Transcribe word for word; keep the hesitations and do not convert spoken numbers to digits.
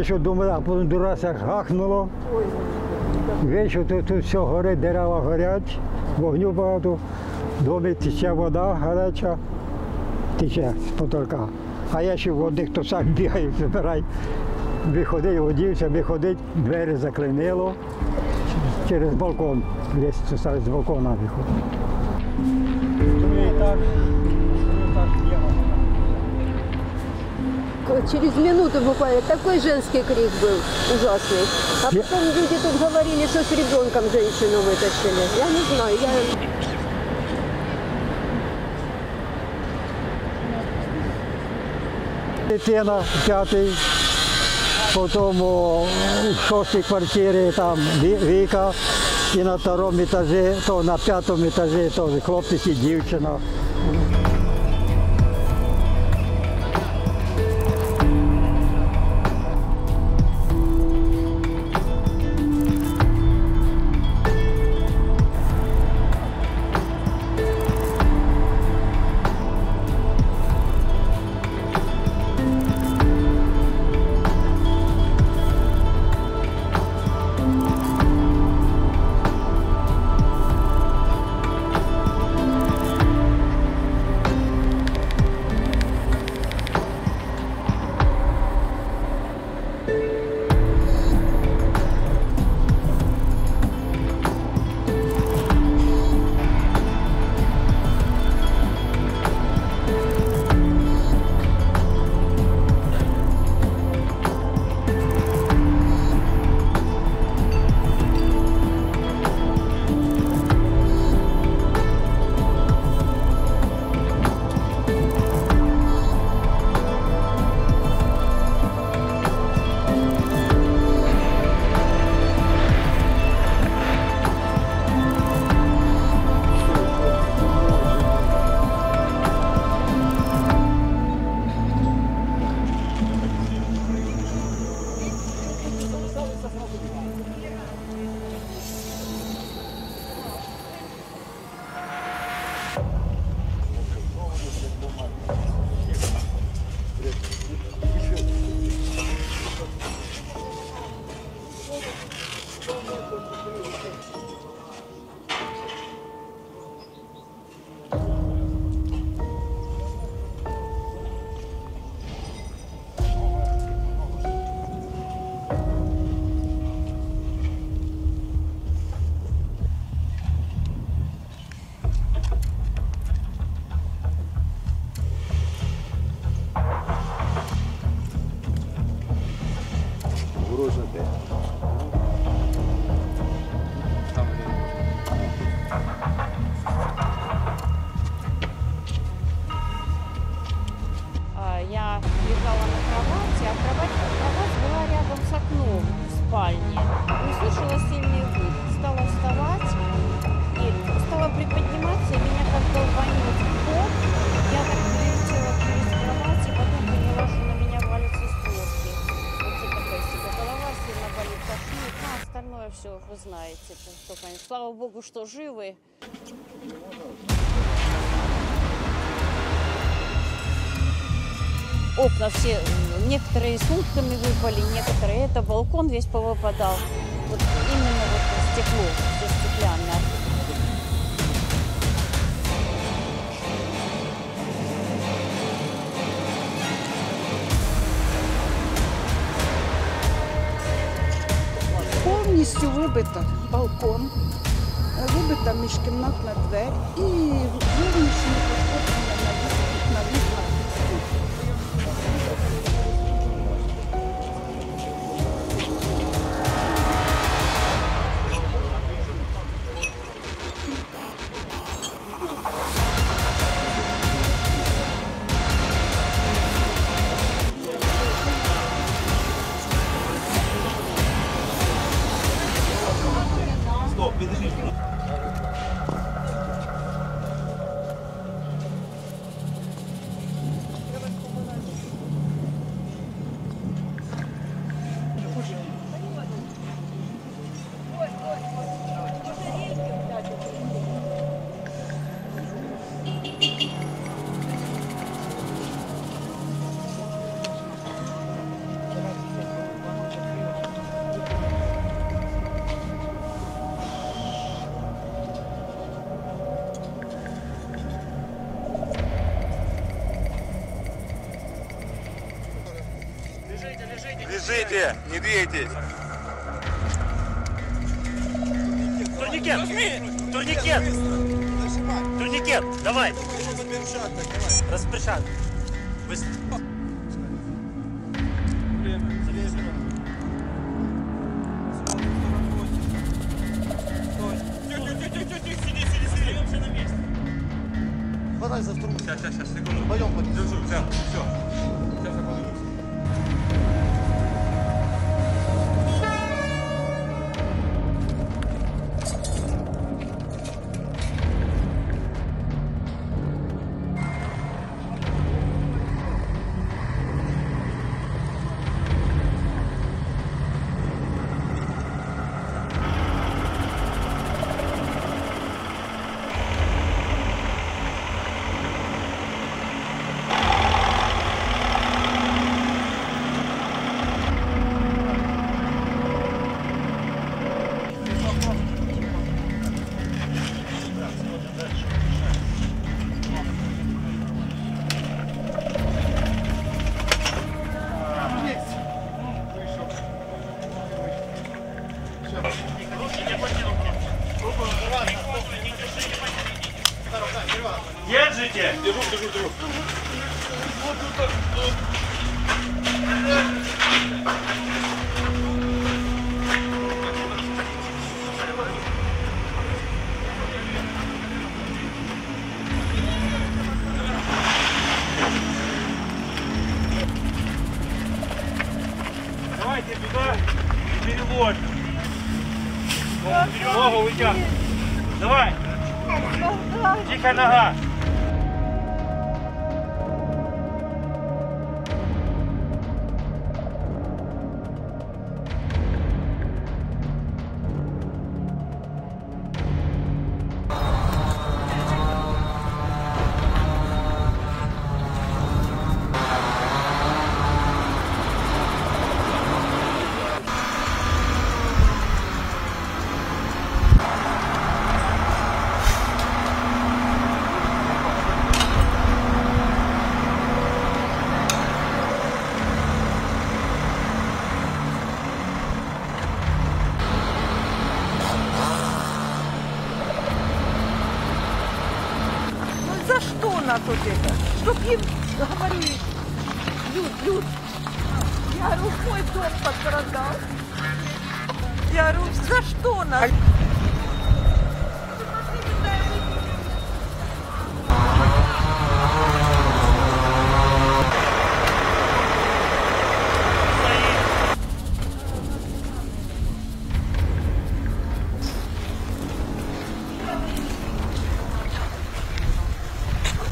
Вийшов, думаю, а потім дурась як гахнуло. Вийшов, тут, тут все горить, дерева горять, вогню багато, в домі тече вода гаряча, тече з потолка. А я ще в одних трусах бігаю, забирай. Виходив, одівся, виходить, двері заклинило через балкон. Десь з балкона виходить. Через минуту буквально такой женский крик был ужасный. А потом люди тут говорили, что с ребенком женщину вытащили. Я не знаю, я... Дитина в п'ятій, потім у шостій квартирі там Віка, і на другому етажі, то на п'ятому етажі теж хлопець і дівчина. Я лежала на кровати, а кровать, кровать была рядом с окном в спальне. Услышала сильный выдох, стала вставать и стала приподниматься, и меня как долбанет в бок. Я так прилетела через кровать, и потом поняла, что на меня валятся створки. Вот это такая себе голова сильно болит, тошнит, а остальное все вы знаете. Что, конечно, слава богу, что живы. Окна все, некоторые сутками выпали, некоторые это, балкон весь повыпадал. Вот именно вот стекло, все стеклянное. Повністю вибито балкон, вибита міжкімнатна двері і зовнішні пошкодження на вікнах. Лежите, не двигайтесь. Турникет! Турникет! Турникет! Давай! Распряжать! Хватай за вторую. Сейчас, сейчас, сейчас, секунду. Пойдем, пойдем. Держу, все, все. Сейчас я подумаю. Держите! Держу, держу, держу. Давайте туда перевод. Ногу вытягивай. Давай. Тихо, нога. За что нас вот это? Чтоб им говорили, Люд, Люд, я говорю, мой дом пострадал. Я говорю, за что нас?